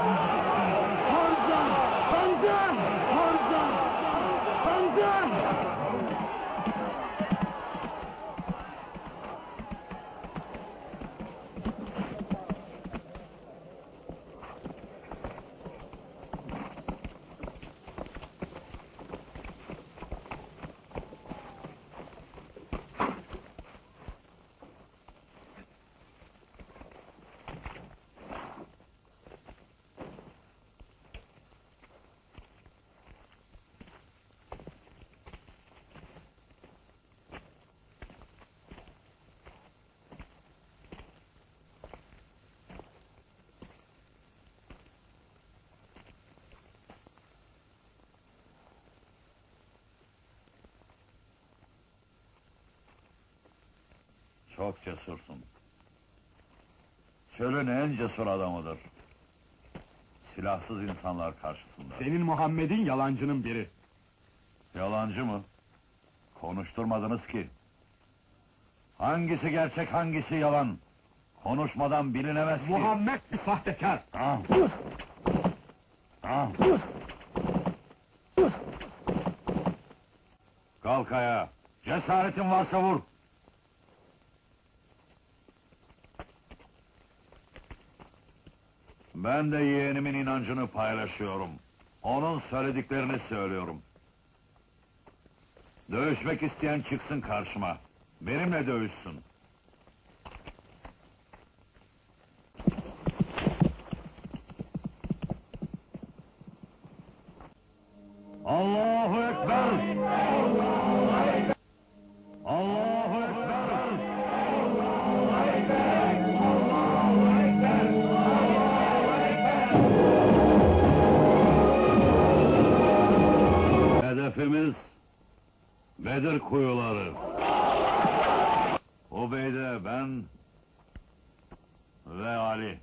Hamza! Hamza! Hamza! Hamza! Çok cesursun. Çölün en cesur adamıdır. Silahsız insanlar karşısında. Senin Muhammed'in yalancının biri. Yalancı mı? Konuşturmadınız ki. Hangisi gerçek, hangisi yalan? Konuşmadan bilinemez ki. Muhammed bir sahtekar. Ah! Ah! Kalk ayağa! Cesaretin varsa vur! Ben de yeğenimin inancını paylaşıyorum. Onun söylediklerini söylüyorum. Dövüşmek isteyen çıksın karşıma. Benimle dövüşsün. Allahu Ekber! Allahu Ekber! Hedefimiz Bedir kuyuları. Ubeyde, ben ve Ali.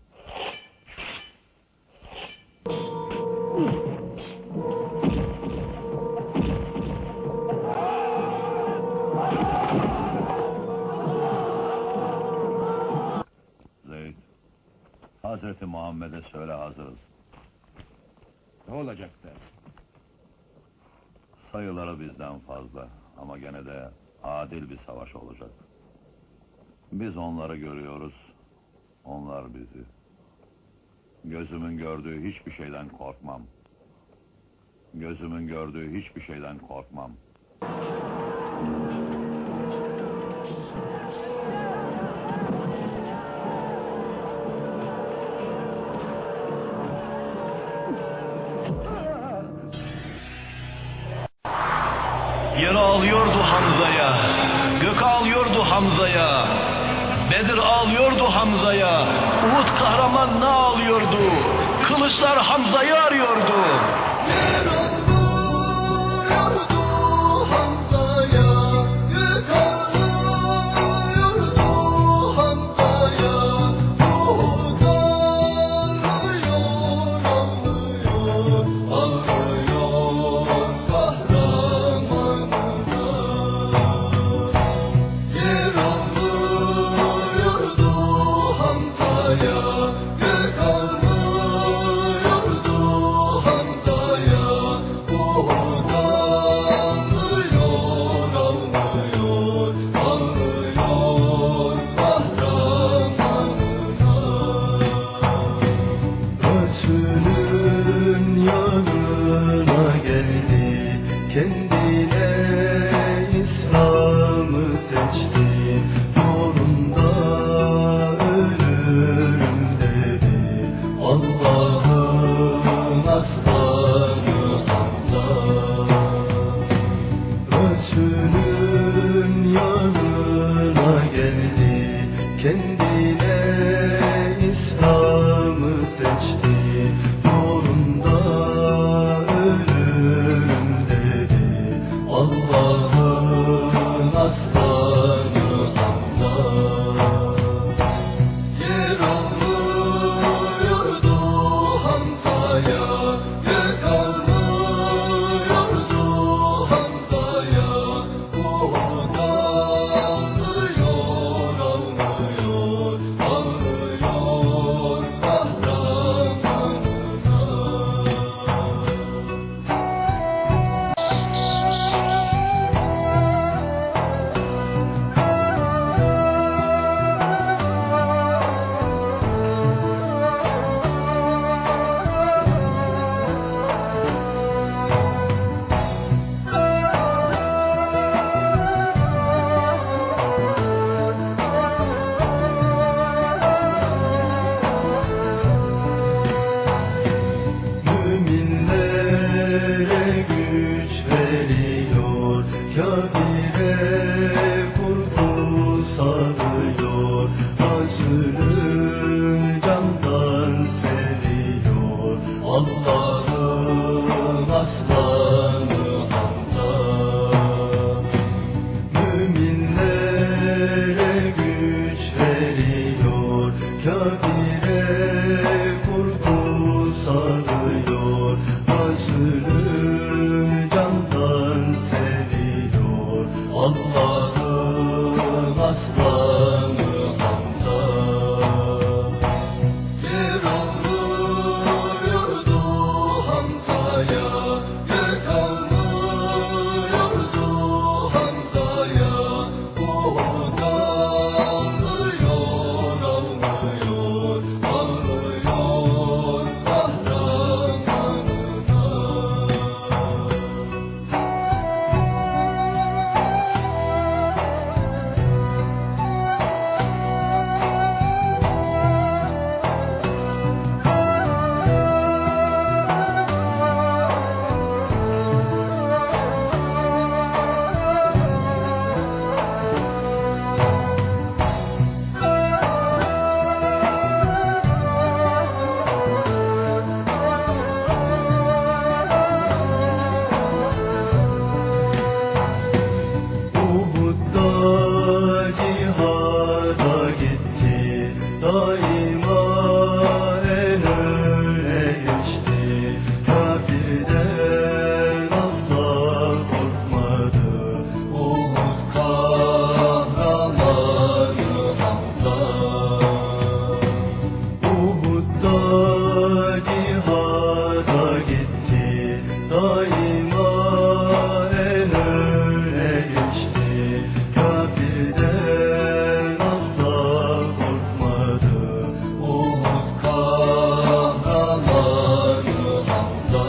Zeyd, Hazreti Muhammed'e söyle hazırız. Ne olacak dersin? Sayıları bizden fazla ama gene de adil bir savaş olacak. Biz onları görüyoruz, onlar bizi. Gözümün gördüğü hiçbir şeyden korkmam. Gözümün gördüğü hiçbir şeyden korkmam. Yer ağlıyordu Hamza'ya, gök ağlıyordu Hamza'ya, Bedir ağlıyordu Hamza'ya, Uhud kahramanına ağlıyordu, kılıçlar Hamza'yı arıyordu. Yer ağlıyordu Hamza'ya, gök ağlıyordu Hamza'ya, Uhud ağlıyor, ağlıyor, ağlıyor kahramanına. Yer ağlıyordu Hamza'ya, gök ağlıyordu Hamza'ya, Uhud ağlıyor, ağlıyor, ağlıyor kahramanına. Resulün yanına geldi, kendine İslam'ı seçti, yolunda ölürüm dedi, Allah'ın aslanı Hamza. Resulün yanına geldi, kendine İslam'ı seçti, yolunda ölürüm dedi, Allah'ın aslanı Hamza. Yer ağlıyordu Hamza'ya, gök ağlıyordu Hamza'ya, Uhud ağlıyor, ağlıyor, ağlıyor daima en öne geçti. Kafirden asla korkmadı. Uhud kahramanı Hamza. Uhud'da cihada gitti. Daima en öne geçti. Kafirden asla korkmadı. Uhud kahramanı Hamza.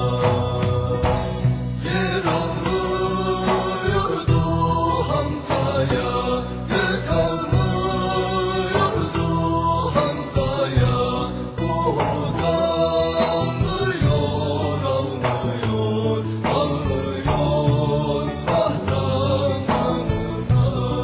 Yer ağlıyordu Hamza'ya, gök ağlıyordu Hamza'ya. Uhud ağlıyor, ağlıyor, ağlıyor kahramanına.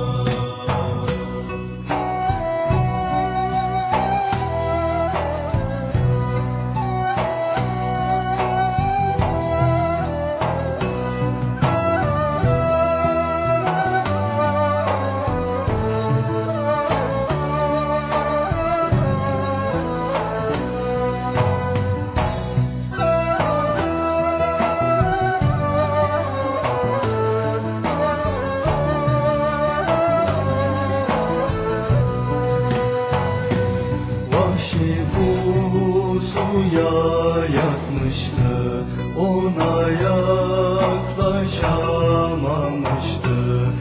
Vahşi pusuya yatmıştı, ona yaklaşamamıştı.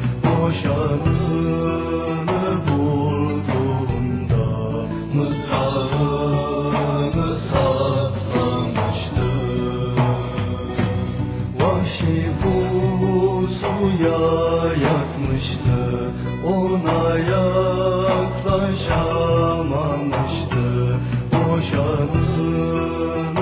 Boşanını bulduğunda mızrağını saplamıştı. Vahşi pusuya yatmıştı, ona yaklaşamamıştı. Boşanını